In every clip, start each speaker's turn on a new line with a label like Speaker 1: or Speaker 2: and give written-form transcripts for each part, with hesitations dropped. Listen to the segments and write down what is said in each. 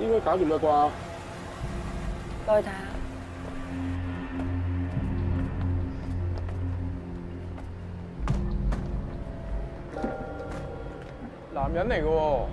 Speaker 1: 應該搞掂啦啩？
Speaker 2: 過去睇下。
Speaker 1: 男人嚟嘅喎。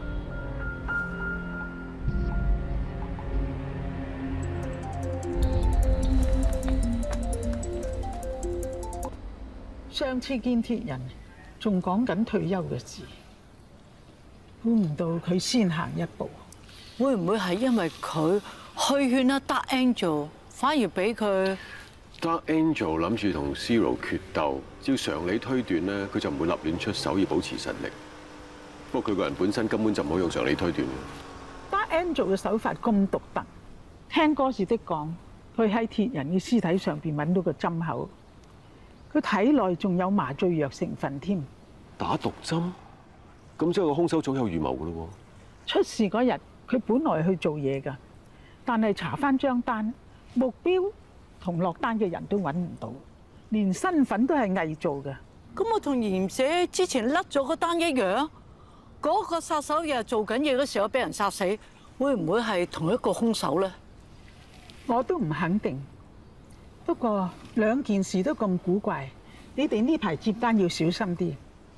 Speaker 3: 上次見鐵人，仲講緊退休嘅事，估唔到佢先行一步。
Speaker 4: 會唔會係因為佢去勸阿 Dark Angel，反而俾佢
Speaker 5: Dark Angel 諗住同 Zero 決鬥，照常理推斷咧，佢就唔會立亂出手以保持實力。不過佢個人本身根本就唔好用常理推斷。
Speaker 3: Dark Angel 嘅手法咁獨特，聽歌士的講，佢喺鐵人嘅屍體上邊揾到個針口。佢體內仲有麻醉藥成分添，
Speaker 5: 打毒針？咁即係個兇手早有預謀噶咯喎！
Speaker 3: 出事嗰日，佢本來去做嘢㗎，但係查翻張單，目標同落單嘅人都揾唔到，連身份都係偽造嘅。
Speaker 4: 咁我同嚴姐之前甩咗嗰單一樣，嗰個殺手又係做緊嘢嘅時候俾人殺死，會唔會係同一個兇手咧？
Speaker 3: 我都唔肯定。不過兩件事都咁古怪，你哋呢排接單要小心啲。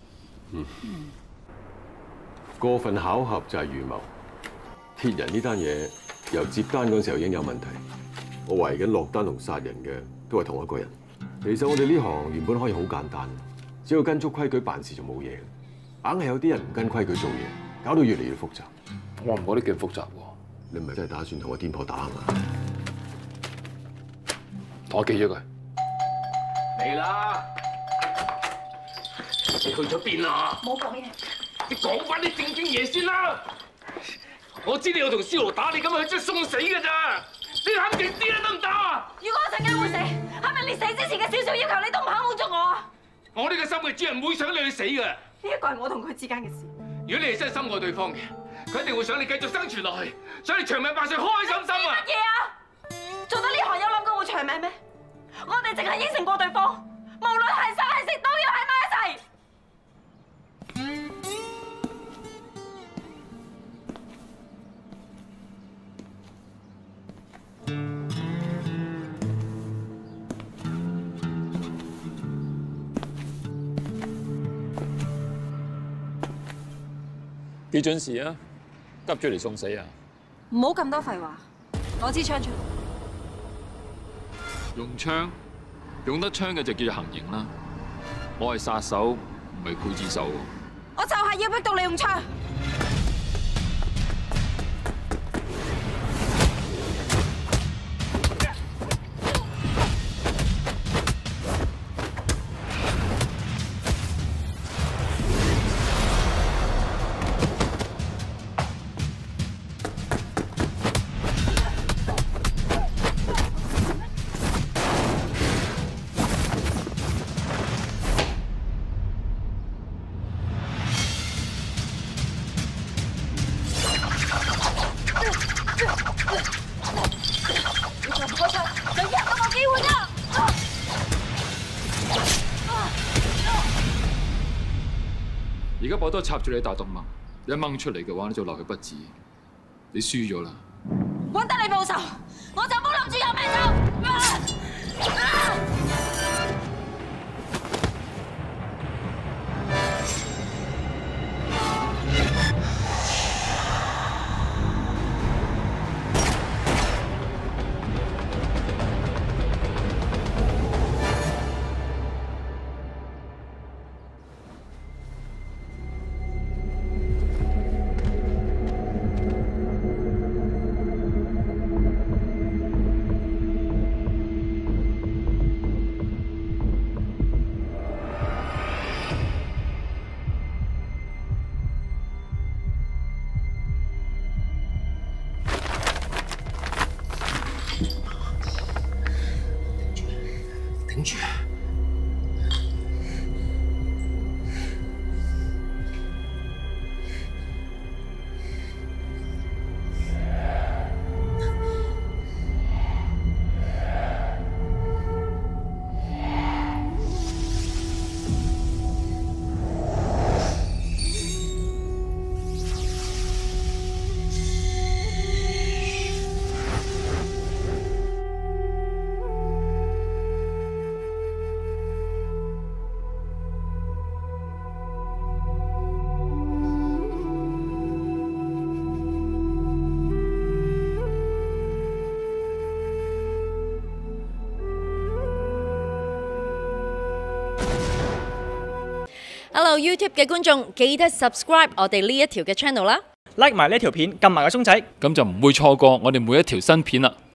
Speaker 5: 過分巧合就係預謀。鐵人呢單嘢由接單嗰時候已經有問題，我懷疑緊落單同殺人嘅都係同一個人。其實我哋呢行原本可以好簡單，只要跟足規矩辦事就冇嘢。硬係有啲人唔跟規矩做嘢，搞到越嚟越複雜。
Speaker 1: 我唔覺得幾複雜喎。
Speaker 5: 你唔係真係打算同個癲婆打啊嘛？
Speaker 1: 我記咗佢。嚟啦！你去咗邊啊？
Speaker 2: 冇講嘢。
Speaker 1: 你講翻啲正經嘢先啦！我知你有同司徒打，你咁樣真係送死㗎咋！你肯勁啲啦，得唔得啊？
Speaker 2: 如果我陣間會死，係咪連死之前嘅少少要求你都唔肯滿足我啊？
Speaker 1: 我呢個心嘅主人唔會想你去死㗎。
Speaker 2: 呢一個係我同佢之間嘅事。
Speaker 1: 如果你係真係深愛對方嘅，佢一定會想你繼續生存落去，想你長命百歲，開心心啊！
Speaker 2: 乜嘢啊？做到呢行有諗過會長命咩？我哋淨係應承過對方，無論係生係死都要喺埋一齊。
Speaker 6: 幾準時啊？急住嚟送死啊！
Speaker 2: 唔好咁多廢話，攞支槍出嚟。
Speaker 6: 用槍，用得槍嘅就叫做行刑啦。我係殺手，唔係劊子手。
Speaker 2: 我就係要逼到你用槍。
Speaker 6: 而家把刀插住你大動脈，你一掹出嚟嘅話，你就流血不止。你輸咗啦！
Speaker 2: 揾得你報仇，我就冇諗住有命走。
Speaker 1: 頂住！
Speaker 7: Hello YouTube 嘅觀眾，記得 subscribe 我哋呢一條嘅 channel 啦
Speaker 8: ，like 埋呢條片，撳埋個鐘仔，
Speaker 6: 咁就唔會錯過我哋每一條新片啦。